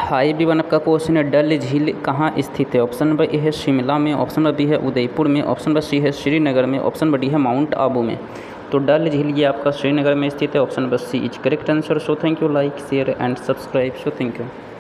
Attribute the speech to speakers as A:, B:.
A: High भी one आपका question है, डल झील कहाँ स्थित है? ऑप्शन नंबर ए है शिमला में, ऑप्शन नंबर बी है उदयपुर में, ऑप्शन नंबर सी है श्रीनगर में, ऑप्शन नंबर डी है माउंट आबू में। तो डल झील ये आपका श्रीनगर में स्थित है। Option number C is correct answer. So thank you, like share and subscribe. So thank you.